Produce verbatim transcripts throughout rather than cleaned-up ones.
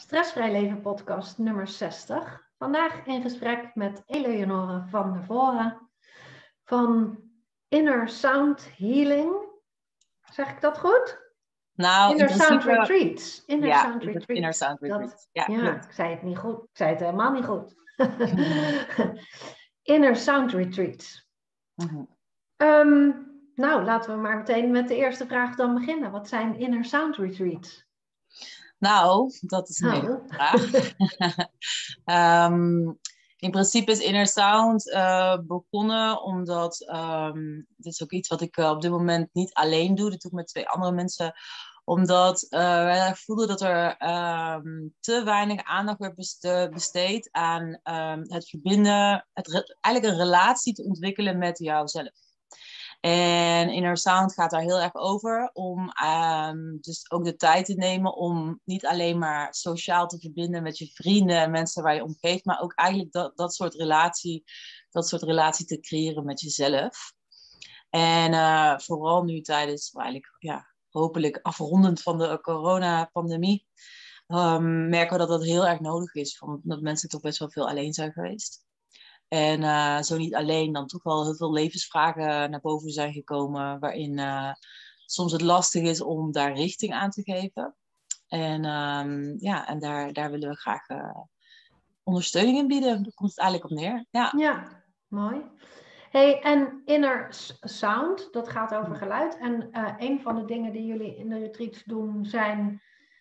Stressvrij Leven podcast nummer zestig. Vandaag in gesprek met Eleonore van der Voren van Inner Sound Healing. Zeg ik dat goed? Nou, Inner in Sound principe, Retreats. Inner ja, Sound is het Retreats. Inner Sound Dat, Retreat. Ja, ja, klopt. ik zei het niet goed. Ik zei het helemaal niet goed. Inner Sound Retreats. Mm-hmm. Um, nou, laten we maar meteen met de eerste vraag dan beginnen. Wat zijn Inner Sound Retreats? Nou, dat is een hele goede vraag. um, in principe is Inner Sound uh, begonnen omdat, um, dit is ook iets wat ik uh, op dit moment niet alleen doe, dat doe ik met twee andere mensen, omdat uh, wij voelden dat er um, te weinig aandacht werd beste- besteed aan um, het verbinden, het re- eigenlijk een relatie te ontwikkelen met jouzelf. En Inner Sound gaat daar heel erg over om um, dus ook de tijd te nemen om niet alleen maar sociaal te verbinden met je vrienden en mensen waar je omgeeft, maar ook eigenlijk dat, dat soort relatie, dat soort relatie te creëren met jezelf. En uh, vooral nu tijdens, eigenlijk, ja, hopelijk afrondend van de coronapandemie, um, merken we dat dat heel erg nodig is, omdat mensen toch best wel veel alleen zijn geweest. En uh, zo niet alleen, dan toch wel heel veel levensvragen naar boven zijn gekomen, waarin uh, soms het lastig is om daar richting aan te geven. En, um, ja, en daar, daar willen we graag uh, ondersteuning in bieden. Daar komt het eigenlijk op neer. Ja, ja, mooi. Hey, en Inner Sound, dat gaat over geluid. En uh, een van de dingen die jullie in de retreats doen zijn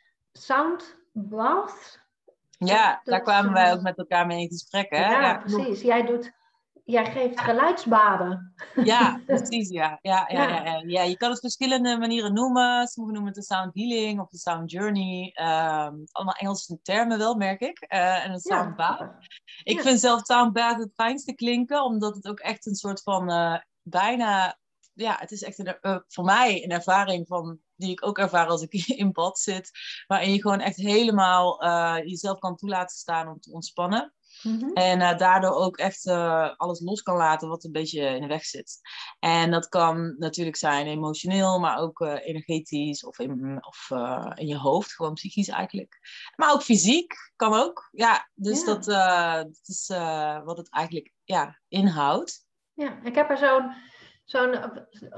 sound baths. Ja, dat, daar dat kwamen is, wij ook met elkaar mee in gesprek. Hè? Ja, Ja, precies. Jij, doet, jij geeft geluidsbaden. Ja, precies. Ja. Ja, ja, Ja. ja, ja. Ja, je kan het verschillende manieren noemen. Sommigen noemen het de sound healing of de sound journey. Um, allemaal Engelse termen wel, merk ik. Uh, en een sound bath. Ja, ik ja. vind zelf sound bath het fijnste klinken, omdat het ook echt een soort van uh, bijna... Ja, het is echt een, uh, voor mij een ervaring van, die ik ook ervaar als ik in bad zit. Waarin je gewoon echt helemaal uh, jezelf kan toelaten staan om te ontspannen. Mm-hmm. En uh, daardoor ook echt uh, alles los kan laten wat een beetje in de weg zit. En dat kan natuurlijk zijn emotioneel, maar ook uh, energetisch of, in, of uh, in je hoofd, gewoon psychisch eigenlijk. Maar ook fysiek kan ook. Ja, dus Ja. dat, uh, dat is uh, wat het eigenlijk ja, inhoudt. Ja, ik heb er zo'n zo'n uh,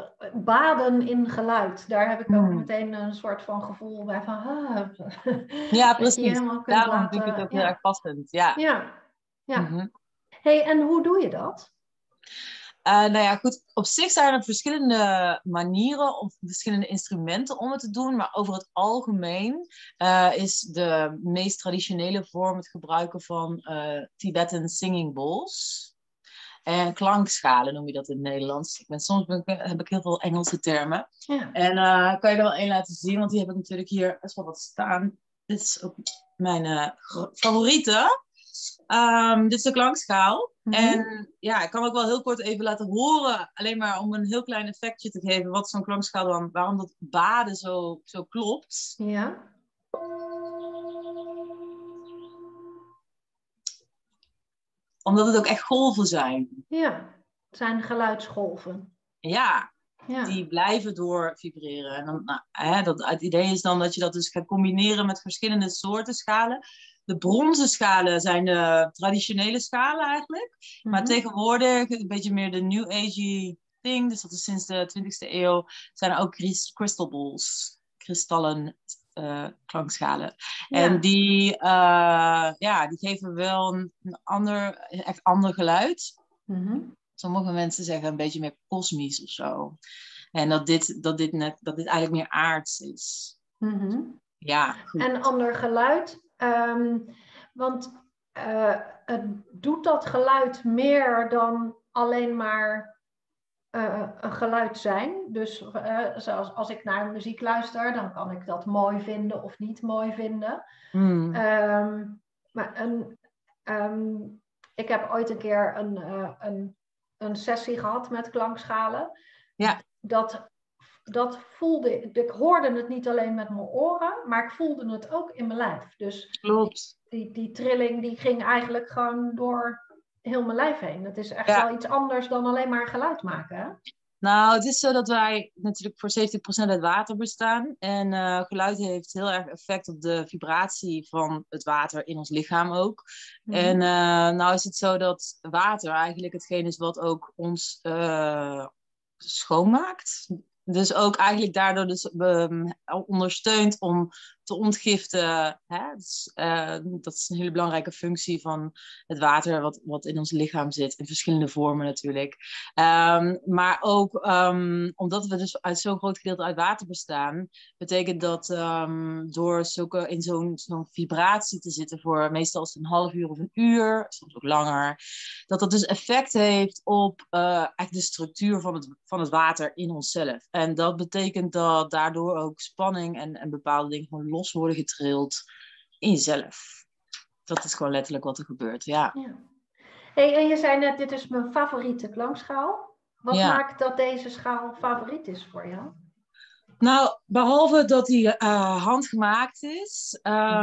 baden in geluid. Daar heb ik ook Hmm. meteen een soort van gevoel bij van... Ah, Ja, dat je je precies. helemaal kunt Daarom laten... vind ik het ook ja. heel erg passend. Ja. Ja, ja. Mm-hmm. Hey, en hoe doe je dat? Uh, nou ja, goed. Op zich zijn er verschillende manieren of verschillende instrumenten om het te doen. Maar over het algemeen uh, is de meest traditionele vorm het gebruiken van uh, Tibetan singing bowls. En klankschalen noem je dat in het Nederlands. Ik ben, soms ben ik, heb ik heel veel Engelse termen. Ja. En uh, kan je er wel één laten zien, want die heb ik natuurlijk hier best wel wat staan. Dit is ook mijn uh, favoriete. Um, dit is de klankschaal. Mm-hmm. En ja, ik kan ook wel heel kort even laten horen, alleen maar om een heel klein effectje te geven, wat zo'n klankschaal dan, waarom dat baden zo, zo klopt. Ja. Omdat het ook echt golven zijn. Ja, het zijn geluidsgolven. Ja, ja. Die blijven door vibreren. En dan, nou, hè, dat, het idee is dan dat je dat dus gaat combineren met verschillende soorten schalen. De bronzen schalen zijn de traditionele schalen eigenlijk. Mm-hmm. Maar tegenwoordig, een beetje meer de New Age thing, dus dat is sinds de twintigste eeuw, zijn er ook crystal balls, kristallen uh, klankschalen. Ja. En die, uh, ja, die geven wel een, een ander, echt ander geluid. Mm-hmm. Sommige mensen zeggen een beetje meer kosmisch of zo. En dat dit, dat dit, net, dat dit eigenlijk meer aards is. Mm-hmm. Ja, goed. En ander geluid. Um, want uh, uh, doet dat geluid meer dan alleen maar uh, een geluid zijn? Dus uh, zoals als ik naar muziek luister, dan kan ik dat mooi vinden of niet mooi vinden. Mm. Um, maar een, um, ik heb ooit een keer een, uh, een, een sessie gehad met klankschalen. Ja. Dat... Dat voelde ik, ik hoorde het niet alleen met mijn oren, maar ik voelde het ook in mijn lijf. Dus Klopt. Die, die, die trilling die ging eigenlijk gewoon door heel mijn lijf heen. Dat is echt ja. wel iets anders dan alleen maar geluid maken. Hè? Nou, het is zo dat wij natuurlijk voor zeventig procent uit water bestaan. En uh, geluid heeft heel erg effect op de vibratie van het water in ons lichaam ook. Mm-hmm. En uh, nou is het zo dat water eigenlijk hetgeen is wat ook ons uh, schoonmaakt. Dus ook eigenlijk daardoor dus, um, ondersteunt om te ontgiften. Hè? Dus, uh, dat is een hele belangrijke functie van het water wat, wat in ons lichaam zit. In verschillende vormen natuurlijk. Um, maar ook um, omdat we dus uit zo'n groot gedeelte uit water bestaan. Betekent dat um, door zulke, in zo'n, zo'n vibratie te zitten voor meestal is het een half uur of een uur. Soms ook langer. Dat dat dus effect heeft op uh, eigenlijk de structuur van het, van het water in onszelf. En dat betekent dat daardoor ook spanning en, en bepaalde dingen gewoon los worden getrild in jezelf. Dat is gewoon letterlijk wat er gebeurt, ja. ja. Hey, en je zei net, dit is mijn favoriete klankschaal. Wat ja. maakt dat deze schaal favoriet is voor jou? Nou, behalve dat die uh, handgemaakt is...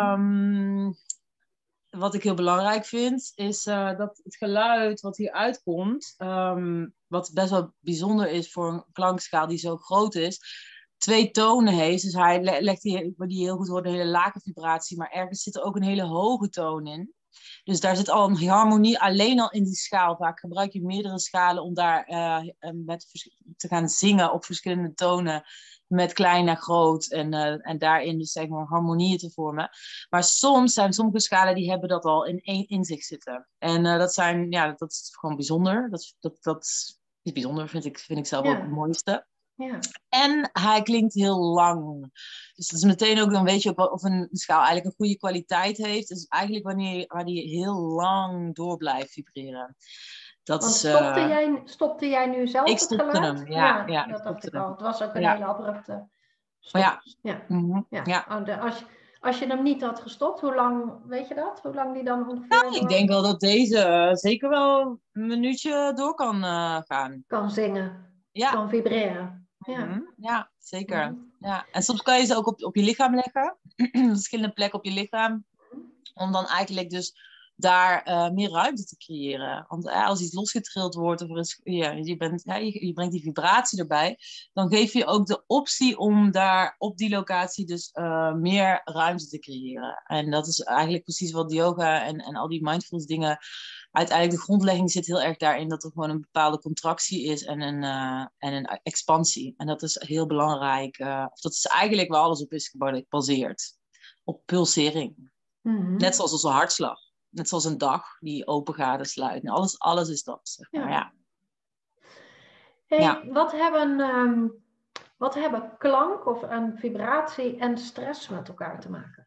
Um, mm. Wat ik heel belangrijk vind, is uh, dat het geluid wat hier uitkomt, um, wat best wel bijzonder is voor een klankschaal die zo groot is, twee tonen heeft. Dus hij le- legt die, die heel goed hoort, een hele lage vibratie, maar ergens zit er ook een hele hoge toon in. Dus daar zit al een harmonie alleen al in die schaal. Vaak gebruik je meerdere schalen om daar uh, met vers- te gaan zingen op verschillende tonen. Met klein naar groot en, uh, en daarin dus zeg maar harmonieën te vormen. Maar soms zijn sommige schalen die hebben dat al in één in zich zitten. En uh, dat zijn, ja, dat is gewoon bijzonder. Dat, dat, dat is bijzonder, vind ik, vind ik zelf ja. ook het mooiste. Ja. En hij klinkt heel lang. Dus dat is meteen ook, dan weet je ook of een schaal eigenlijk een goede kwaliteit heeft. Dus eigenlijk wanneer, wanneer die heel lang door blijft vibreren. Dat Want is, stopte, uh... jij, stopte jij nu zelf ik het geluid? Hem, ja, ja, ja, ja, dat dacht ik hem. al. Het was ook een ja. hele abrupte stop. Ja. Ja. Mm-hmm. ja. ja. Als, je, als je hem niet had gestopt, hoe lang, weet je dat? Hoe lang die dan ongeveer nou, ik denk wel dat deze uh, zeker wel een minuutje door kan uh, gaan. Kan zingen, ja. kan vibreren. Ja, mm-hmm. ja zeker. Mm-hmm. Ja. En soms kan je ze ook op, op je lichaam leggen. Verschillende plekken op je lichaam. Om dan eigenlijk dus daar uh, meer ruimte te creëren. Want uh, als iets losgetrild wordt, of er is, ja, je, bent, ja, je, je brengt die vibratie erbij, dan geef je ook de optie om daar op die locatie dus uh, meer ruimte te creëren. En dat is eigenlijk precies wat yoga en, en al die mindfulness dingen, uiteindelijk de grondlegging zit heel erg daarin dat er gewoon een bepaalde contractie is en een, uh, en een expansie. En dat is heel belangrijk. Uh, dat is eigenlijk waar alles op is gebaseerd. Op pulsering. Mm-hmm. Net zoals onze hartslag. Net zoals een dag die open gaat en sluit. Alles, alles is dat. Zeg maar. ja. Ja. Hey, ja. Wat, hebben, um, wat hebben klank of een vibratie en stress met elkaar te maken?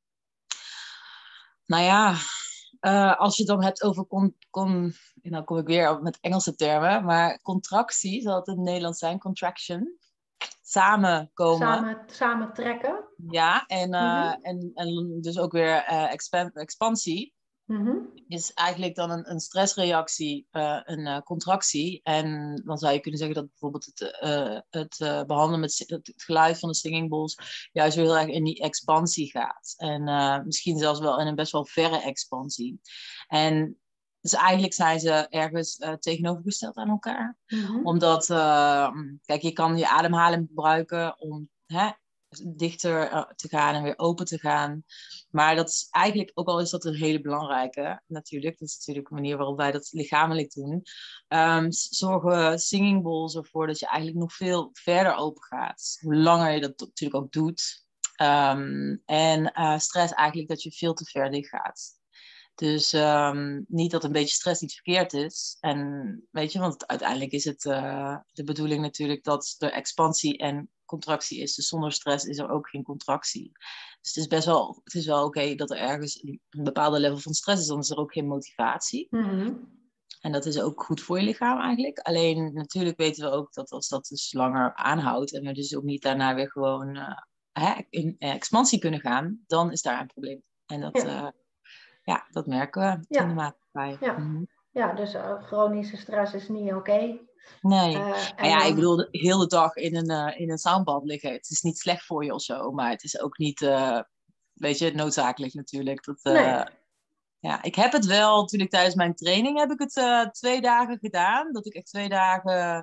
Nou ja, uh, als je het dan hebt over... Con, con, nou kom ik weer met Engelse termen. Maar contractie, zal het in het Nederlands zijn. Contraction. Samenkomen. Samen, samen trekken. Ja, en, uh, mm-hmm. en, en dus ook weer uh, expan- expansie. Mm-hmm. Is eigenlijk dan een, een stressreactie, uh, een uh, contractie. En dan zou je kunnen zeggen dat bijvoorbeeld het, uh, het uh, behandelen met het geluid van de singing bowls juist weer heel erg in die expansie gaat. En uh, misschien zelfs wel in een best wel verre expansie. En dus eigenlijk zijn ze ergens uh, tegenovergesteld aan elkaar. Mm-hmm. Omdat, uh, kijk, je kan je ademhaling gebruiken om... Hè, dichter te gaan en weer open te gaan. Maar dat is eigenlijk, ook al is dat een hele belangrijke, natuurlijk, dat is natuurlijk een manier waarop wij dat lichamelijk doen, um, zorgen singing bowls ervoor dat je eigenlijk nog veel verder open gaat. Hoe langer je dat natuurlijk ook doet. Um, en uh, stress eigenlijk dat je veel te ver dicht gaat. Dus um, niet dat een beetje stress niet verkeerd is. En weet je, want uiteindelijk is het uh, de bedoeling natuurlijk dat er expansie en contractie is. Dus zonder stress is er ook geen contractie. Dus het is best wel, het is wel oké okay dat er ergens een bepaalde level van stress is. Dan is er ook geen motivatie. Mm-hmm. En dat is ook goed voor je lichaam eigenlijk. Alleen natuurlijk weten we ook dat als dat dus langer aanhoudt en we dus ook niet daarna weer gewoon uh, hè, in uh, expansie kunnen gaan, dan is daar een probleem. En dat... Ja. Uh, Ja, dat merken we ja. in de maatschappij. Ja, mm-hmm. ja dus uh, chronische stress is niet oké. Okay. Nee, uh, en ja, dan... ik bedoel, de hele dag in een, uh, in een soundbad liggen. Het is niet slecht voor je of zo, maar het is ook niet, uh, weet je, noodzakelijk natuurlijk. Dat, uh, nee. Ja, ik heb het wel, toen ik tijdens mijn training heb ik het uh, twee dagen gedaan. Dat ik echt twee dagen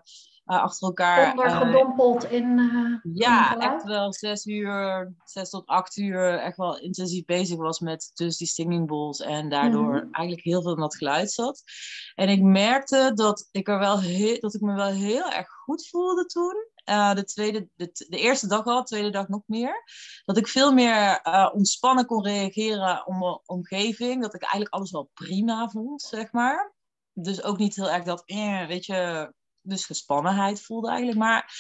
uh, achter elkaar. Ondergedompeld uh, in, uh, ja, in geluid? echt wel zes uur, zes tot acht uur echt wel intensief bezig was met dus die singing bowls. En daardoor mm-hmm. eigenlijk heel veel in dat geluid zat. En ik merkte dat ik, er wel heel, dat ik me wel heel erg goed voelde toen. Uh, de, tweede, de, de eerste dag al, de tweede dag nog meer. Dat ik veel meer uh, ontspannen kon reageren op mijn omgeving. Dat ik eigenlijk alles wel prima vond, zeg maar. Dus ook niet heel erg dat, eh, weet je, dus gespannenheid voelde eigenlijk. Maar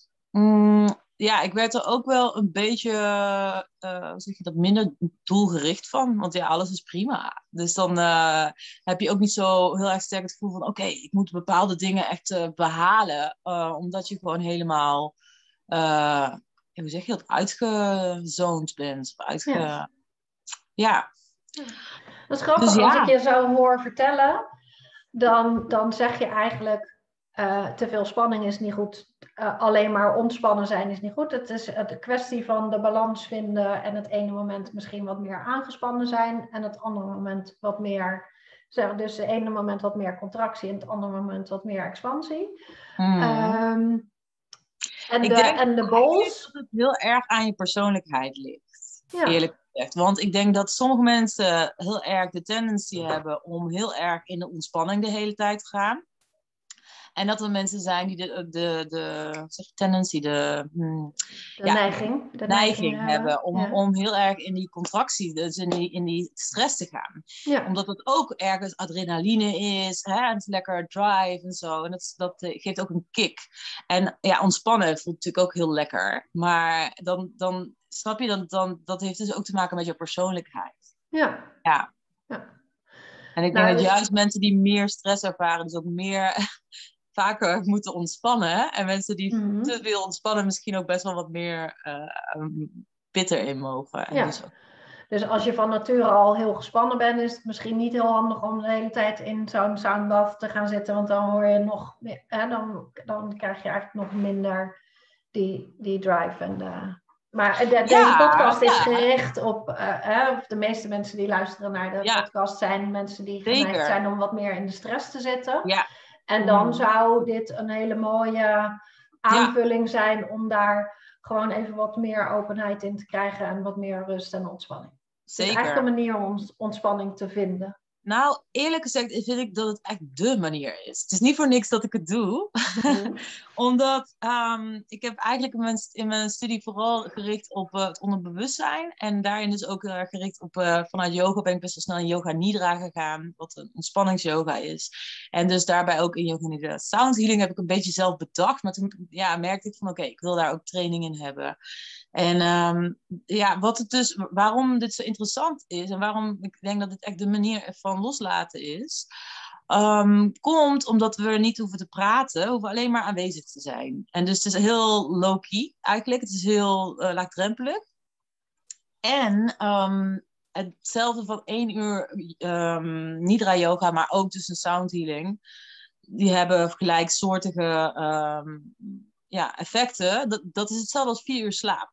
mm, ja, ik werd er ook wel een beetje, uh, hoe zeg je dat, minder doelgericht van. Want ja, alles is prima. Dus dan uh, heb je ook niet zo heel erg sterk het gevoel van, oké, okay, ik moet bepaalde dingen echt uh, behalen. Uh, omdat je gewoon helemaal, uh, hoe zeg je dat, uitgezoond bent. Uitge... Ja. ja. Dat is grappig, dus, ja. Als ik je zo hoor vertellen, dan, dan zeg je eigenlijk, uh, te veel spanning is niet goed. Uh, alleen maar ontspannen zijn is niet goed. Het is de kwestie van de balans vinden en het ene moment misschien wat meer aangespannen zijn en het andere moment wat meer, zeg, dus het ene moment wat meer contractie en het andere moment wat meer expansie. Mm. Um, en, ik de, denk en de bowls. Dat het heel erg aan je persoonlijkheid ligt. Ja. Eerlijk gezegd. Want ik denk dat sommige mensen heel erg de tendency hebben om heel erg in de ontspanning de hele tijd te gaan. En dat er mensen zijn die de, de, de zeg je, tendency, de, hmm, de ja, neiging, de neiging neiging hebben om, ja. om heel erg in die contractie, dus in die, in die stress te gaan. Ja. Omdat het ook ergens adrenaline is, hè, en het is lekker drive en zo. En dat, dat geeft ook een kick. En ja, ontspannen voelt natuurlijk ook heel lekker. Maar dan, dan snap je, dan, dan, dat heeft dus ook te maken met je persoonlijkheid. Ja. Ja. ja. En ik nou, denk dus... dat juist mensen die meer stress ervaren, dus ook meer... vaker moeten ontspannen. En mensen die mm-hmm. te veel ontspannen misschien ook best wel wat meer uh, um, bitter in mogen. En ja. dus, ook... dus als je van nature al heel gespannen bent, is het misschien niet heel handig om de hele tijd in zo'n soundbath te gaan zitten. Want dan hoor je nog meer, hè, dan, dan krijg je eigenlijk nog minder die, die drive. En de... Maar de, ja, deze podcast is ja. gericht op, uh, hè, of de meeste mensen die luisteren naar de ja. podcast zijn mensen die geneigd Zeker. zijn om wat meer in de stress te zitten. Ja. En dan mm. zou dit een hele mooie aanvulling ja. zijn om daar gewoon even wat meer openheid in te krijgen en wat meer rust en ontspanning. Zeker. Het is eigenlijk een manier om ontspanning te vinden. Nou, eerlijk gezegd vind ik dat het echt dé manier is. Het is niet voor niks dat ik het doe. Mm. Omdat um, ik heb eigenlijk in mijn, in mijn studie vooral gericht op uh, het onderbewustzijn. En daarin dus ook uh, gericht op, uh, vanuit yoga ben ik best wel snel in yoga nidra gegaan. Wat een ontspanningsyoga is. En dus daarbij ook in yoga nidra sound healing heb ik een beetje zelf bedacht. Maar toen ja, merkte ik van oké, okay, ik wil daar ook training in hebben. En um, ja, wat het dus, waarom dit zo interessant is en waarom ik denk dat dit echt de manier van loslaten is, um, komt omdat we niet hoeven te praten, we hoeven alleen maar aanwezig te zijn. En dus het is heel low-key eigenlijk, het is heel uh, laagdrempelig. En um, hetzelfde van één uur um, nidra yoga, maar ook dus een sound healing, die hebben gelijksoortige um, ja, effecten. Dat, dat is hetzelfde als vier uur slaap.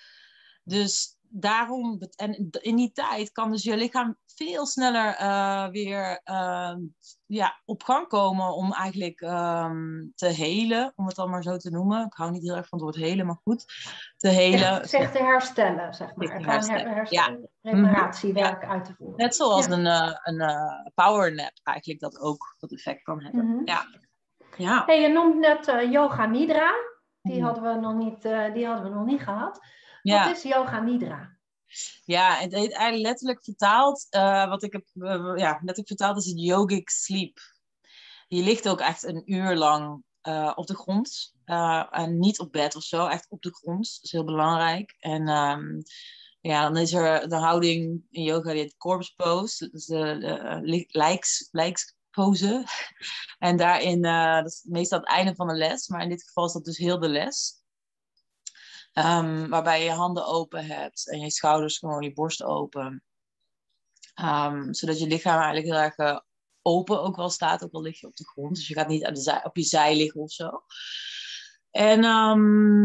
Dus daarom, en in die tijd kan dus je lichaam veel sneller uh, weer uh, ja, op gang komen om eigenlijk um, te helen, om het dan maar zo te noemen. Ik hou niet heel erg van het woord helen, maar goed. Te helen. Zich te herstellen, zeg maar. Zich te herstellen. herstellen. Ja. Reparatiewerk ja. uit te voeren. Net zoals ja. een, uh, een uh, power nap eigenlijk dat ook dat effect kan hebben. Mm-hmm. Ja. Ja. Hey, je noemt net uh, yoga nidra. Die hadden we nog niet, uh, die hadden we nog niet gehad. Ja. Wat is yoga nidra? Ja, het heet eigenlijk letterlijk vertaald, uh, wat ik heb uh, ja, letterlijk vertaald is het yogic sleep. Je ligt ook echt een uur lang uh, op de grond. Uh, en niet op bed of zo, echt op de grond. Dat is heel belangrijk. En um, ja, dan is er de houding in yoga die heet corpse pose. Dus de, de lijks, lijkspose. En daarin, uh, dat is meestal het einde van de les. Maar in dit geval is dat dus heel de les. Um, waarbij je je handen open hebt en je schouders gewoon, je borst open. Um, zodat je lichaam eigenlijk heel erg uh, open ook wel staat, ook al lig je op de grond. Dus je gaat niet aan de zij, op je zij liggen of zo. En um,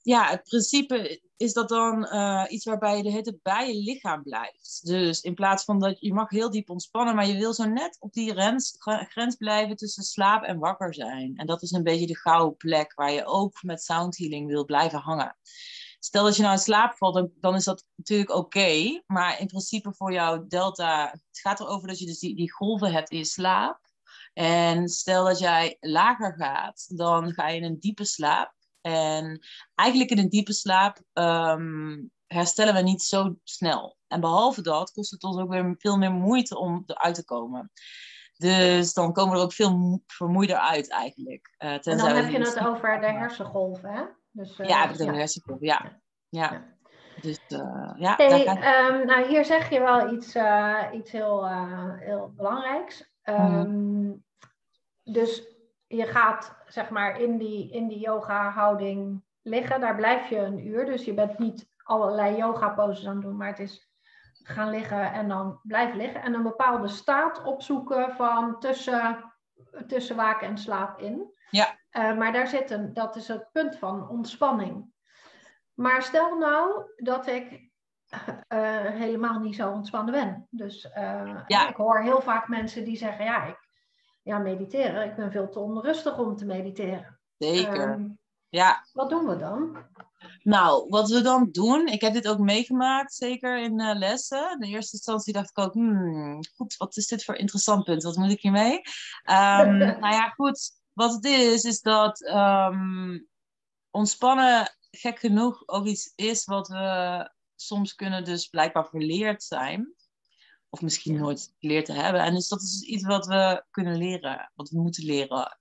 ja, het principe is dat dan uh, iets waarbij je de hele tijd bij je lichaam blijft. Dus in plaats van dat je mag heel diep ontspannen, maar je wil zo net op die grens, grens blijven tussen slaap en wakker zijn. En dat is een beetje de gouden plek waar je ook met sound healing wil blijven hangen. Stel dat je nou in slaap valt, dan, dan is dat natuurlijk oké. Okay, maar in principe voor jouw delta, het gaat erover dat je dus die, die golven hebt in je slaap. En stel dat jij lager gaat, dan ga je in een diepe slaap. En eigenlijk in een diepe slaap um, herstellen we niet zo snel. En behalve dat kost het ons ook weer veel meer moeite om eruit te komen. Dus dan komen we er ook veel vermoeider uit eigenlijk. Uh, en dan heb je het over de hersengolven, hè? Dus, uh, ja, ik heb het over de hersengolven, ja. ja. ja. Dus uh, ja, hey, daar gaat... um, nou, hier zeg je wel iets, uh, iets heel, uh, heel belangrijks. Um, mm. Dus je gaat zeg maar in die, in die yoga houding liggen. Daar blijf je een uur. Dus je bent niet allerlei yoga poses aan het doen. Maar het is gaan liggen en dan blijven liggen. En een bepaalde staat opzoeken van tussen, tussen waken en slaap in. Ja. Uh, maar daar zit een, dat is het punt van ontspanning. Maar stel nou dat ik uh, helemaal niet zo ontspannen ben. Dus uh, ja. ik hoor heel vaak mensen die zeggen, ja, ik, ja, mediteren, ik ben veel te onrustig om te mediteren. Zeker, um, ja. Wat doen we dan? Nou, wat we dan doen, ik heb dit ook meegemaakt, zeker in uh, lessen. In de eerste instantie dacht ik ook, hmm, goed, wat is dit voor interessant punt? Wat moet ik hiermee? Um, nou ja, goed, wat het is, is dat um, ontspannen, gek genoeg, ook iets is wat we soms kunnen dus blijkbaar verleerd zijn. Of misschien nooit geleerd te hebben. En dus dat is iets wat we kunnen leren, wat we moeten leren.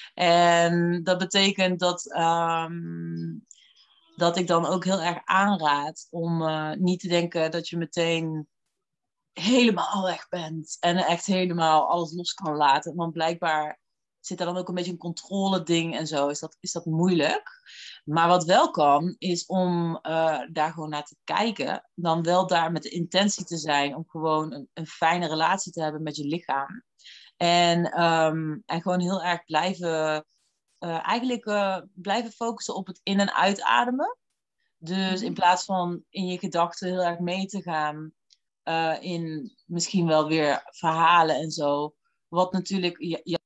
En dat betekent dat... Um, dat ik dan ook heel erg aanraad om uh, niet te denken dat je meteen helemaal weg bent. En echt helemaal alles los kan laten. Want blijkbaar zit er dan ook een beetje een controle ding en zo. Is dat, is dat moeilijk. Maar wat wel kan, is om uh, daar gewoon naar te kijken. Dan wel daar met de intentie te zijn om gewoon een, een fijne relatie te hebben met je lichaam. En, um, en gewoon heel erg blijven... Uh, eigenlijk uh, blijven focussen op het in- en uitademen. Dus in plaats van in je gedachten heel erg mee te gaan uh, in misschien wel weer verhalen en zo. Wat natuurlijk... Ja, ja...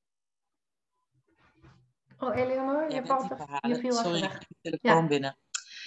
Oh, Eleonor, je, valt er, je viel Sorry, even weg. ik heb de telefoon ja. binnen.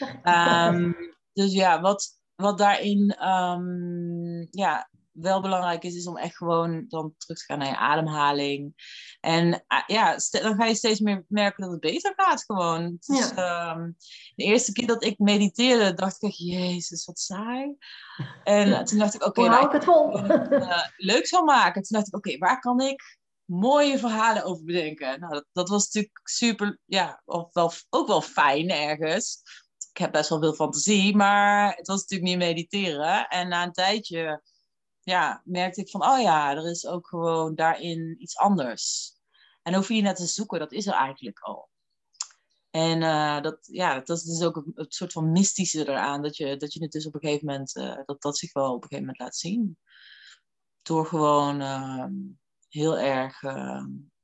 Um, dus ja, wat, wat daarin um, ja, wel belangrijk is, is om echt gewoon dan terug te gaan naar je ademhaling. En uh, ja, st- dan ga je steeds meer merken dat het beter gaat gewoon. Dus, ja. um, de eerste keer dat ik mediteerde, dacht ik echt, jezus, wat saai. En uh, toen dacht ik, oké, okay, nou, ik het vol? het uh, leuk zal maken. Toen dacht ik, oké, okay, waar kan ik mooie verhalen over bedenken? Nou, dat, dat was natuurlijk super, ja, of wel, ook wel fijn ergens. Ik heb best wel veel fantasie, maar het was natuurlijk niet mediteren. En na een tijdje... ja, merkte ik van, oh ja, er is ook gewoon daarin iets anders. En hoef je niet naar te zoeken, dat is er eigenlijk al. En uh, dat, ja, dat is dus ook een, een soort van mystische eraan, dat je, dat je het dus op een gegeven moment, uh, dat dat zich wel op een gegeven moment laat zien. Door gewoon uh, heel erg uh,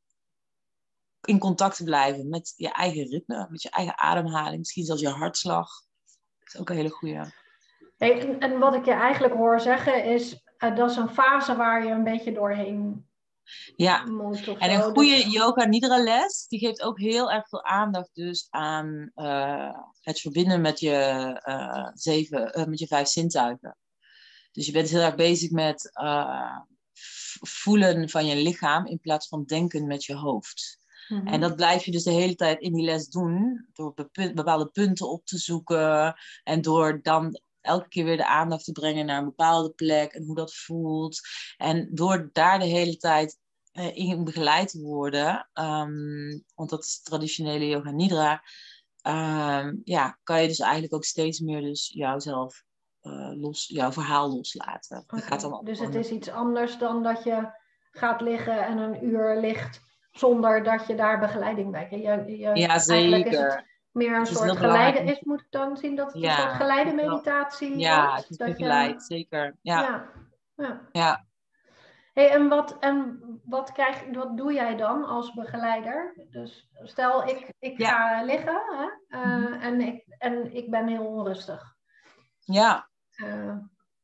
in contact te blijven met je eigen ritme, met je eigen ademhaling, misschien zelfs je hartslag. Dat is ook een hele goede. Hey, en wat ik je eigenlijk hoor zeggen is, uh, dat is een fase waar je een beetje doorheen ja. moet. Of en zo. een goede dus... yoga nidra les, die geeft ook heel erg veel aandacht dus aan uh, het verbinden met je, uh, zeven, uh, met je vijf zintuigen. Dus je bent heel erg bezig met uh, voelen van je lichaam in plaats van denken met je hoofd. Mm-hmm. En dat blijf je dus de hele tijd in die les doen, door bepaalde punten op te zoeken en door dan elke keer weer de aandacht te brengen naar een bepaalde plek en hoe dat voelt. En door daar de hele tijd uh, in begeleid te worden, um, want dat is traditionele yoga nidra, um, ja, kan je dus eigenlijk ook steeds meer dus jouzelf uh, los, jouw verhaal loslaten. Okay. Gaat dan dus het is iets anders dan dat je gaat liggen en een uur ligt zonder dat je daar begeleiding bij krijgt. Je, je, ja, zeker. Eigenlijk is het meer een soort geleide. Is, moet ik dan zien dat het ja, een soort geleide meditatie ja, wordt? het is dat begeleid, je... zeker. Ja. Ja. Ja. ja. Hey, en wat, en wat, krijg, wat doe jij dan als begeleider? Dus stel, ik, ik Ja. ga liggen hè, uh, Mhm. en, ik, en ik ben heel onrustig. Ja. Uh,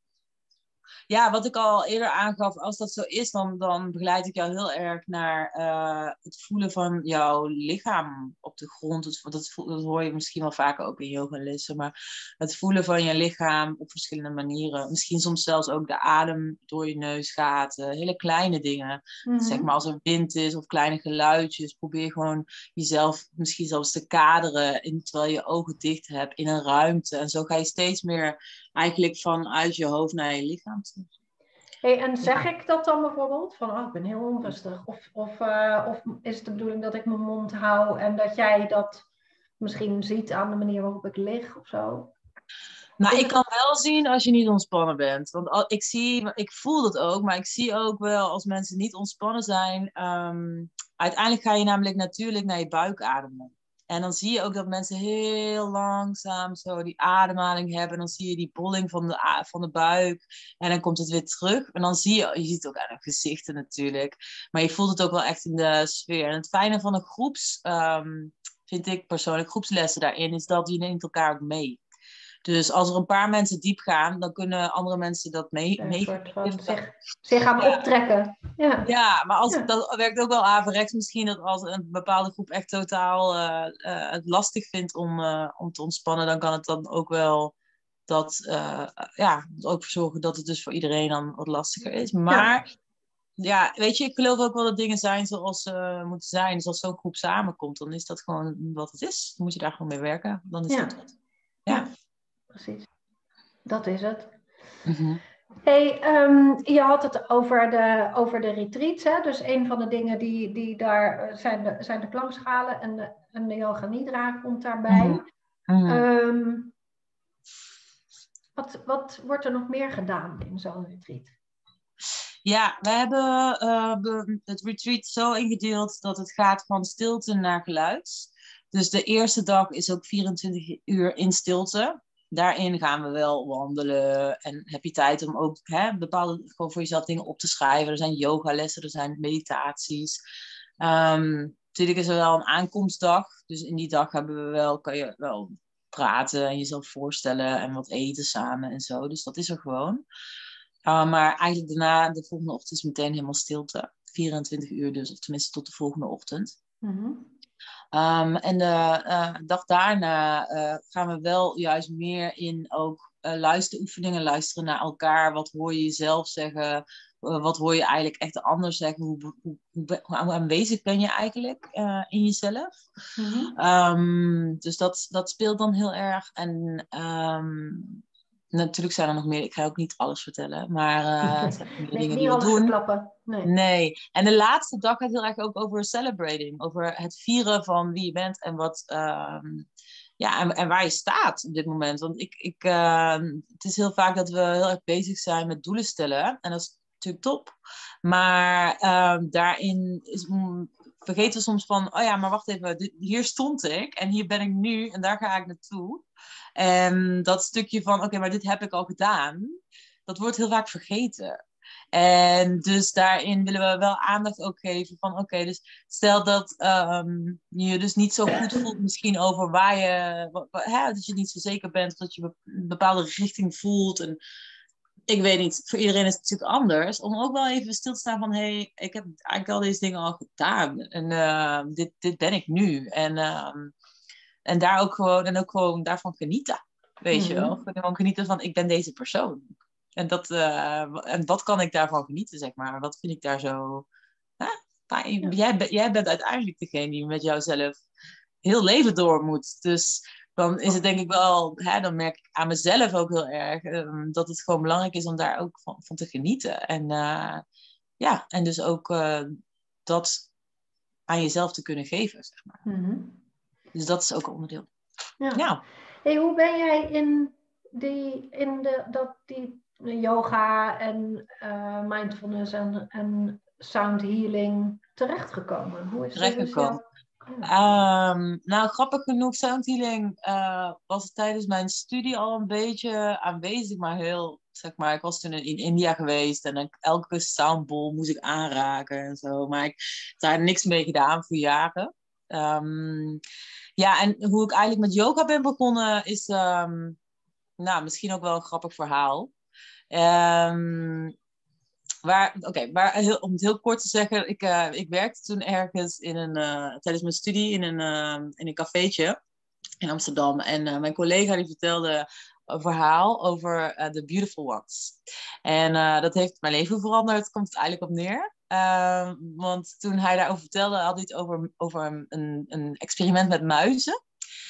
Ja, wat ik al eerder aangaf, als dat zo is, dan, dan begeleid ik jou heel erg naar uh, het voelen van jouw lichaam op de grond. Het, dat, dat hoor je misschien wel vaker ook in yogalessen, maar het voelen van je lichaam op verschillende manieren. Misschien soms zelfs ook de adem door je neus gaat, uh, hele kleine dingen. Mm-hmm. Zeg maar als er wind is of kleine geluidjes, probeer gewoon jezelf misschien zelfs te kaderen in, terwijl je je ogen dicht hebt in een ruimte. En zo ga je steeds meer eigenlijk vanuit je hoofd naar je lichaam toe. Hey, en zeg ja. ik dat dan bijvoorbeeld? Van, oh, ik ben heel onrustig. Of, of, uh, of is het de bedoeling dat ik mijn mond hou en dat jij dat misschien ziet aan de manier waarop ik lig of zo? Nou, ik kan wel zien als je niet ontspannen bent. Want ik zie, ik voel dat ook, maar ik zie ook wel als mensen niet ontspannen zijn. Um, uiteindelijk ga je namelijk natuurlijk naar je buik ademen. En dan zie je ook dat mensen heel langzaam zo die ademhaling hebben. En dan zie je die bolling van de, van de buik. En dan komt het weer terug. En dan zie je, je ziet het ook aan de gezichten natuurlijk. Maar je voelt het ook wel echt in de sfeer. En het fijne van een groeps, um, vind ik persoonlijk, groepslessen daarin, is dat je neemt elkaar ook mee. Dus als er een paar mensen diep gaan, dan kunnen andere mensen dat mee. Een mee soort van zich, zich gaan ja. optrekken. Ja, ja maar als, ja. dat werkt ook wel averechts misschien dat als een bepaalde groep echt totaal uh, uh, het lastig vindt om, uh, om te ontspannen, dan kan het dan ook wel dat, uh, ja, ook zorgen dat het dus voor iedereen dan wat lastiger is. Maar ja, ja weet je, ik geloof ook wel dat dingen zijn zoals ze uh, moeten zijn. Dus als zo'n groep samenkomt, dan is dat gewoon wat het is. Dan moet je daar gewoon mee werken. Dan is ja. dat wat. Ja. ja. Precies, dat is het. Mm-hmm. Hey, um, je had het over de, over de retreats, hè? Dus een van de dingen die, die daar zijn de, zijn de klankschalen en de, en de yoga nidra komt daarbij. Mm-hmm. Mm-hmm. Um, wat, wat wordt er nog meer gedaan in zo'n retreat? Ja, we hebben uh, het retreat zo ingedeeld dat het gaat van stilte naar geluid. Dus de eerste dag is ook vierentwintig uur in stilte. Daarin gaan we wel wandelen en heb je tijd om ook hè, bepaalde gewoon voor jezelf dingen op te schrijven. Er zijn yogalessen, er zijn meditaties. Um, natuurlijk is er wel een aankomstdag. Dus in die dag hebben we wel, kan je wel praten en jezelf voorstellen en wat eten samen en zo. Dus dat is er gewoon. Uh, maar eigenlijk daarna, de volgende ochtend is meteen helemaal stilte. vierentwintig uur dus, of tenminste tot de volgende ochtend. Mm-hmm. Um, en de uh, dag daarna uh, gaan we wel juist meer in ook uh, luisteroefeningen, luisteren naar elkaar. Wat hoor je jezelf zeggen? Uh, wat hoor je eigenlijk echt de ander zeggen? Hoe, hoe, hoe, hoe aanwezig ben je eigenlijk uh, in jezelf? Mm-hmm. Um, dus dat, dat speelt dan heel erg. En um, natuurlijk zijn er nog meer. Ik ga ook niet alles vertellen. Maar uh, er zijn nog meer nee, dingen niet die we alles doen. verklappen. Nee. nee. En de laatste dag gaat heel erg ook over celebrating. Over het vieren van wie je bent. En, wat, um, ja, en, en waar je staat op dit moment. Want ik, ik, uh, het is heel vaak dat we heel erg bezig zijn met doelen stellen. En dat is natuurlijk top. Maar uh, daarin is... Mm, vergeten we soms van, oh ja, maar wacht even, dit, hier stond ik en hier ben ik nu en daar ga ik naartoe. En dat stukje van, oké, okay, maar dit heb ik al gedaan, dat wordt heel vaak vergeten. En dus daarin willen we wel aandacht ook geven van, oké, okay, dus stel dat um, je je dus niet zo goed voelt misschien over waar je, hè, dat je niet zo zeker bent, of dat je een bepaalde richting voelt en ik weet niet, voor iedereen is het natuurlijk anders. Om ook wel even stil te staan van... hé, hey, ik heb eigenlijk al deze dingen al gedaan. En uh, dit, dit ben ik nu. En, uh, en daar ook gewoon... En ook gewoon daarvan genieten. Weet mm-hmm. je wel? Gewoon genieten van, ik ben deze persoon. En, dat, uh, en wat kan ik daarvan genieten, zeg maar? Wat vind ik daar zo... Huh? Ja. Jij, ben, jij bent uiteindelijk degene die met jouzelf heel leven door moet. Dus... dan is het denk ik wel, hè, dan merk ik aan mezelf ook heel erg um, dat het gewoon belangrijk is om daar ook van, van te genieten. En uh, ja, en dus ook uh, dat aan jezelf te kunnen geven, zeg maar. Mm-hmm. Dus dat is ook een onderdeel. Ja. ja. Hey, hoe ben jij in die, in de, dat, die yoga en uh, mindfulness en, en sound healing terechtgekomen? Hoe is terechtgekomen? Um, nou, grappig genoeg, sound healing uh, was tijdens mijn studie al een beetje aanwezig, maar heel, zeg maar, ik was toen in, in India geweest en ik, elke soundbowl moest ik aanraken en zo, maar ik heb daar niks mee gedaan voor jaren. Um, ja, en hoe ik eigenlijk met yoga ben begonnen is, um, nou, misschien ook wel een grappig verhaal. Um, Waar, Oké, okay, maar heel, om het heel kort te zeggen, ik, uh, ik werkte toen ergens in een, uh, tijdens mijn studie in een, uh, in een cafeetje in Amsterdam. En uh, mijn collega die vertelde een verhaal over uh, The Beautiful Ones. En uh, dat heeft mijn leven veranderd, komt het eigenlijk op neer. Uh, want toen hij daarover vertelde, had hij het over, over een, een experiment met muizen.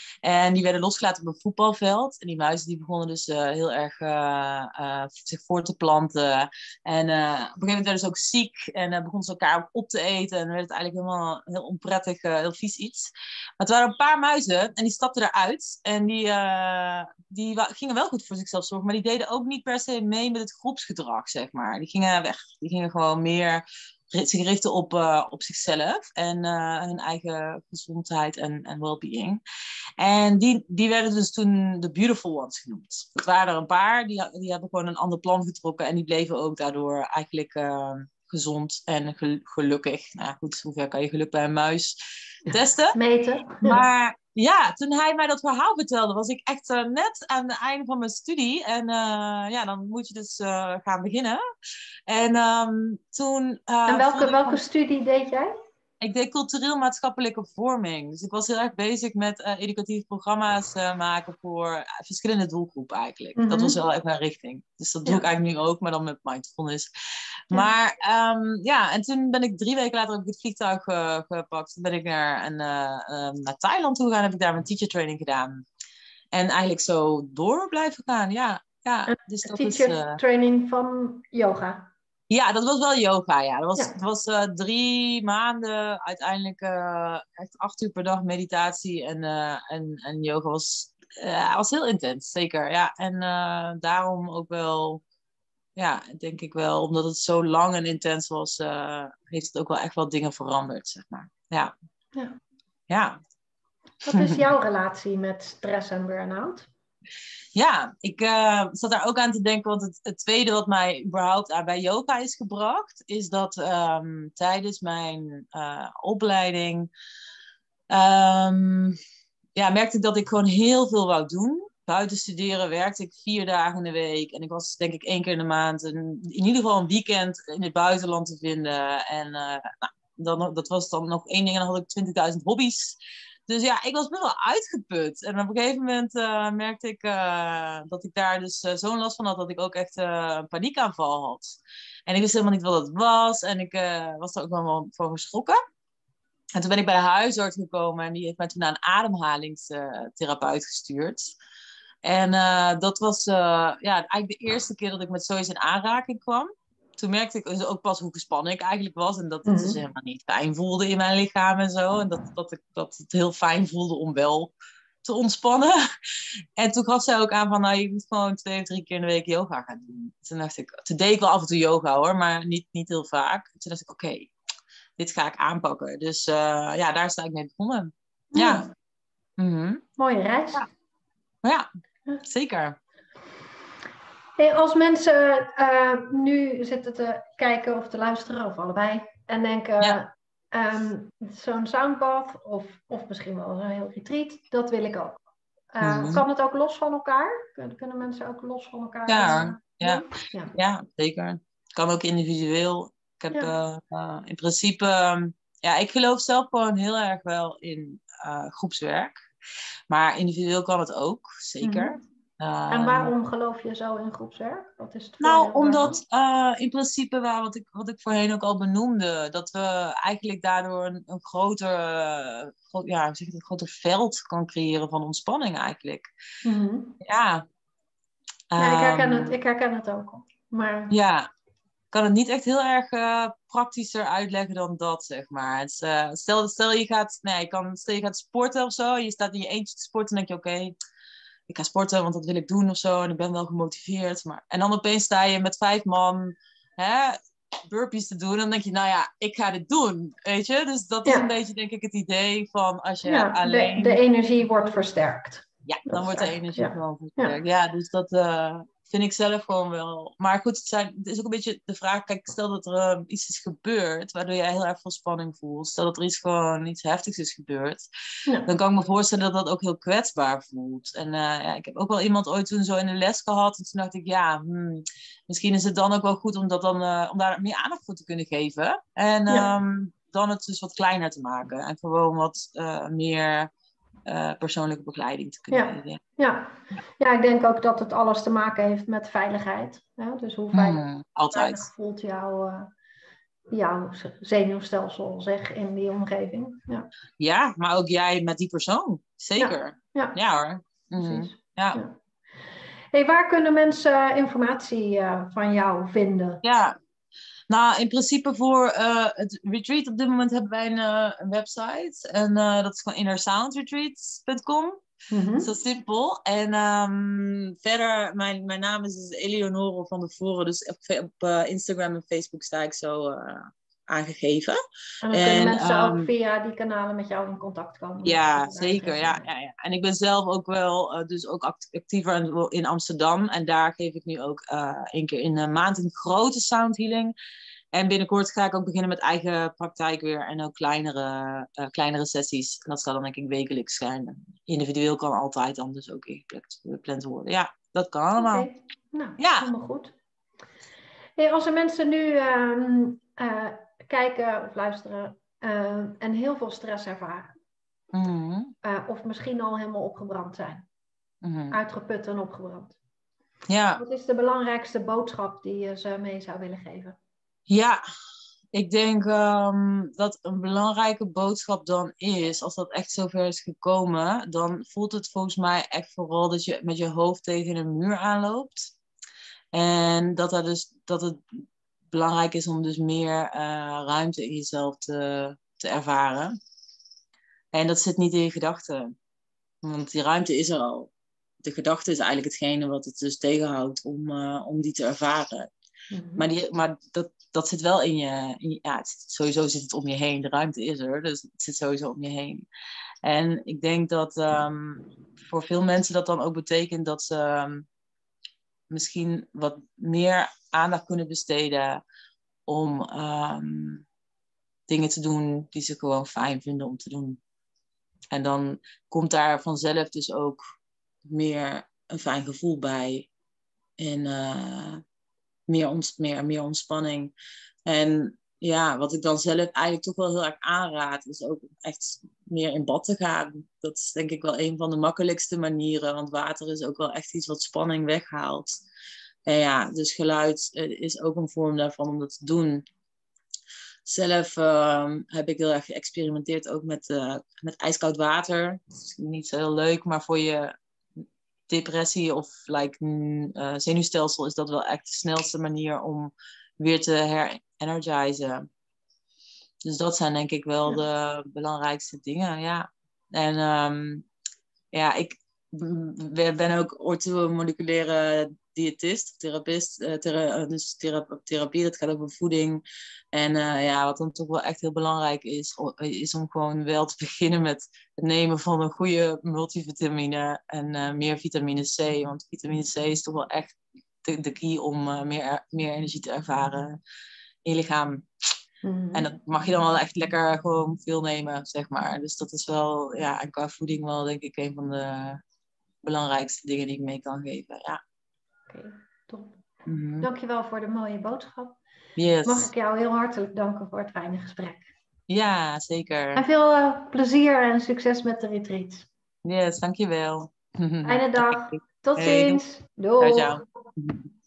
En die werden losgelaten op een voetbalveld. En die muizen die begonnen dus uh, heel erg uh, uh, zich voor te planten. En uh, op een gegeven moment werden ze ook ziek. En uh, begonnen ze elkaar op te eten. En dan werd het eigenlijk helemaal heel onprettig, uh, heel vies iets. Maar het waren een paar muizen. En die stapten eruit. En die, uh, die gingen wel goed voor zichzelf zorgen. Maar die deden ook niet per se mee met het groepsgedrag, zeg maar. Die gingen weg. Die gingen gewoon meer zich richten op, uh, op zichzelf en uh, hun eigen gezondheid en, en well-being. En die, die werden dus toen de Beautiful Ones genoemd. Het waren er een paar, die, die hebben gewoon een ander plan getrokken en die bleven ook daardoor eigenlijk uh, gezond en gel- gelukkig. Nou goed, hoe ver kan je geluk bij een muis testen? Meten. Maar ja, toen hij mij dat verhaal vertelde, was ik echt uh, net aan het einde van mijn studie. En uh, ja, dan moet je dus uh, gaan beginnen. En um, toen... Uh, en welke, welke van... studie deed jij? Ik deed cultureel-maatschappelijke vorming. Dus ik was heel erg bezig met uh, educatieve programma's uh, maken voor uh, verschillende doelgroepen eigenlijk. Mm-hmm. Dat was wel echt mijn richting. Dus dat doe ja. ik eigenlijk nu ook, maar dan met mindfulness. Ja. Maar um, ja, en toen ben ik drie weken later heb ik het vliegtuig uh, gepakt. Toen ben ik naar, een, uh, um, naar Thailand toe gegaan, heb ik daar mijn teacher training gedaan. En eigenlijk zo door blijven gaan, ja. ja dus dat teacher is, uh... training van yoga? Ja, dat was wel yoga, ja. Dat was, ja. Dat was uh, drie maanden, uiteindelijk uh, echt acht uur per dag meditatie en, uh, en, en yoga was, uh, was heel intens, zeker. Ja. En uh, daarom ook wel, ja, denk ik wel, omdat het zo lang en intens was, uh, heeft het ook wel echt wel dingen veranderd, zeg maar. Ja. Ja. ja. Wat is jouw relatie met stress en burn-out? Ja, ik uh, zat daar ook aan te denken, want het, het tweede wat mij überhaupt uh, bij yoga is gebracht, is dat um, tijdens mijn uh, opleiding um, ja, merkte ik dat ik gewoon heel veel wou doen. Buiten studeren werkte ik vier dagen in de week en ik was denk ik één keer in de maand een, in ieder geval een weekend in het buitenland te vinden. En uh, nou, dan, dat was dan nog één ding en dan had ik twintigduizend hobby's. Dus ja, ik was best wel uitgeput. En op een gegeven moment uh, merkte ik uh, dat ik daar dus uh, zo'n last van had dat ik ook echt uh, een paniekaanval had. En ik wist helemaal niet wat het was. En ik uh, was er ook wel van geschrokken. En toen ben ik bij de huisarts gekomen en die heeft mij toen naar een ademhalingstherapeut gestuurd. En uh, dat was uh, ja, eigenlijk de eerste keer dat ik met zoiets in aanraking kwam. Toen merkte ik dus ook pas hoe gespannen ik eigenlijk was. En dat het mm-hmm. dus helemaal niet fijn voelde in mijn lichaam en zo. En dat, dat, ik, dat het heel fijn voelde om wel te ontspannen. En toen gaf zij ook aan van, nou, je moet gewoon twee of drie keer in de week yoga gaan doen. Toen dacht ik, toen deed ik wel af en toe yoga hoor, maar niet, niet heel vaak. Toen dacht ik, oké, okay, dit ga ik aanpakken. Dus uh, ja, daar sta ik mee begonnen. Mm. Ja. Mm-hmm. Mooie reis. Ja, ja zeker. Hey, als mensen uh, nu zitten te kijken of te luisteren, of allebei, en denken, ja. um, zo'n soundbath, of, of misschien wel een heel retreat, dat wil ik ook. Uh, mm-hmm. Kan het ook los van elkaar? Kunnen, kunnen mensen ook los van elkaar? Ja, uh, ja. Ja. ja, zeker. Het kan ook individueel. Ik heb ja. uh, uh, in principe, um, ja, ik geloof zelf gewoon heel erg wel in uh, groepswerk. Maar individueel kan het ook, zeker. Mm-hmm. Uh, en waarom geloof je zo in groepswerk? Wat is het nou, omdat uh, in principe, waar, wat, ik, wat ik voorheen ook al benoemde, dat we eigenlijk daardoor een, een groter, uh, gro- ja, zeg het, een groter veld kan creëren van ontspanning eigenlijk. Mm-hmm. Ja. Um, ja, ik herken het, ik herken het ook. Maar... Ja, ik kan het niet echt heel erg uh, praktischer uitleggen dan dat, zeg maar. Het is, uh, stel, stel, je gaat, nee, kan, stel je gaat sporten of zo, je staat in je eentje te sporten en denk je, oké, okay, ik ga sporten, want dat wil ik doen of zo. En ik ben wel gemotiveerd. Maar... En dan opeens sta je met vijf man. Hè? burpees te doen. Dan denk je, nou ja, ik ga dit doen. Weet je? Dus dat is Ja. een beetje, denk ik, het idee van als je Ja, alleen... de, de energie wordt versterkt. Ja, Dat dan is wordt de eigenlijk, energie ja. gewoon versterkt. Ja, Ja. dus dat uh, vind ik zelf gewoon wel. Maar goed, het, zijn, het is ook een beetje de vraag. Kijk, stel dat er uh, iets is gebeurd waardoor jij heel erg veel spanning voelt. Stel dat er iets gewoon iets heftigs is gebeurd. Ja. Dan kan ik me voorstellen dat dat ook heel kwetsbaar voelt. En uh, ja, ik heb ook wel iemand ooit toen zo in de les gehad. En toen dacht ik, ja, hmm, misschien is het dan ook wel goed om, dat dan, uh, om daar meer aandacht voor te kunnen geven. En Ja. um, dan het dus wat kleiner te maken. En gewoon wat uh, meer... Uh, persoonlijke begeleiding te kunnen ja. geven. Ja. Ja, ik denk ook dat het alles te maken heeft met veiligheid. Ja, dus hoe veilig, Mm, altijd. veilig voelt jouw, uh, jouw zenuwstelsel zich in die omgeving. Ja. Ja, maar ook jij met die persoon. Zeker. Ja, ja. Ja hoor. Precies. Mm, ja. Ja. Hey, waar kunnen mensen informatie uh, van jou vinden? Ja. Nou, in principe voor uh, het retreat op dit moment hebben wij een, uh, een website. En uh, dat is gewoon inner sound retreats punt com. Mm-hmm. Zo simpel. En um, verder, mijn, mijn naam is dus Eleonore van der Voren. Dus op, op uh, Instagram en Facebook sta ik zo uh, aangegeven. En dan kunnen en, mensen um, ook um, via die kanalen met jou in contact komen. Ja, zeker. Ja, ja, ja. En ik ben zelf ook wel uh, dus ook actiever in Amsterdam. En daar geef ik nu ook uh, één keer in de maand een grote sound healing. En binnenkort ga ik ook beginnen met eigen praktijk weer. En ook kleinere, uh, kleinere sessies. En dat zal dan denk ik wekelijks zijn. Individueel kan altijd dan dus ook ingepland worden. Ja, dat kan allemaal. Okay. Nou, ja. helemaal goed. Hey, als er mensen nu um, uh, kijken of luisteren uh, en heel veel stress ervaren. Mm-hmm. Uh, of misschien al helemaal opgebrand zijn. Mm-hmm. Uitgeput en opgebrand. Ja. Wat is de belangrijkste boodschap die je ze mee zou willen geven? Ja, ik denk um, dat een belangrijke boodschap dan is, als dat echt zover is gekomen, dan voelt het volgens mij echt vooral dat je met je hoofd tegen een muur aanloopt. En dat, er dus, dat het belangrijk is om dus meer uh, ruimte in jezelf te, te ervaren. En dat zit niet in je gedachten. Want die ruimte is er al. De gedachte is eigenlijk hetgene wat het dus tegenhoudt om, uh, om die te ervaren. Mm-hmm. Maar, die, maar dat, dat zit wel in je... In je ja, het zit, sowieso zit het om je heen. De ruimte is er, dus het zit sowieso om je heen. En ik denk dat um, voor veel mensen dat dan ook betekent dat ze um, misschien wat meer aandacht kunnen besteden om um, dingen te doen die ze gewoon fijn vinden om te doen. En dan komt daar vanzelf dus ook meer een fijn gevoel bij. En uh, meer, ons, meer, meer ontspanning. En ja, wat ik dan zelf eigenlijk toch wel heel erg aanraad, is ook echt meer in bad te gaan. Dat is denk ik wel een van de makkelijkste manieren. Want water is ook wel echt iets wat spanning weghaalt. En ja, dus geluid is ook een vorm daarvan om dat te doen. Zelf uh, heb ik heel erg geëxperimenteerd ook met, uh, met ijskoud water. Dat is niet zo heel leuk, maar voor je depressie of like, uh, zenuwstelsel is dat wel echt de snelste manier om weer te her-energizen. Dus dat zijn denk ik wel de belangrijkste dingen, ja. En um, ja, ik ben ook orthomoleculaire diëtist, therapist, uh, thera- dus thera- therapie, dat gaat over voeding. En uh, ja, wat dan toch wel echt heel belangrijk is, is om gewoon wel te beginnen met het nemen van een goede multivitamine en uh, meer vitamine C. Want vitamine C is toch wel echt de, de key om uh, meer, meer energie te ervaren in je lichaam. Mm-hmm. En dat mag je dan wel echt lekker gewoon veel nemen, zeg maar. Dus dat is wel, ja, en qua voeding wel denk ik een van de belangrijkste dingen die ik mee kan geven, ja. Oké, okay, top. Mm-hmm. Dankjewel voor de mooie boodschap. Yes. Mag ik jou heel hartelijk danken voor het fijne gesprek. Ja, zeker. En veel uh, plezier en succes met de retreat. Yes, dankjewel. Fijne dag. Tot hey, ziens. Doei. ciao, ciao.